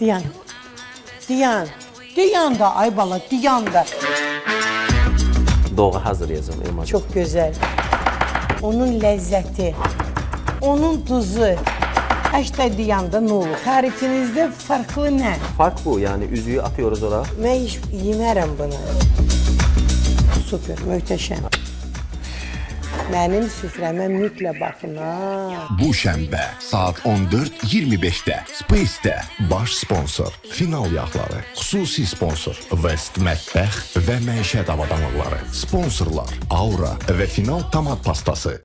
Diyan. Diyan. Diyan da ay bala, diyan da. Doğru hazırlayacağım Elmas. Çok güzel. Onun lezzeti, onun tuzu. Həştə diyanda nə olur? Tarifinizdə farklı nə? Fark bu, yani üzüyü atıyoruz oraya. Mən hiç yemərəm bunu. Super, möhtəşəm. Mənim süfrəmə mütlə baxın ha. Bu şənbə saat 14:25-də Space-də baş sponsor Final Yağları, xüsusi sponsor West Mətbəx və Məişət Avadanlıqları, sponsorlar Aura və Final Tomat Pastası.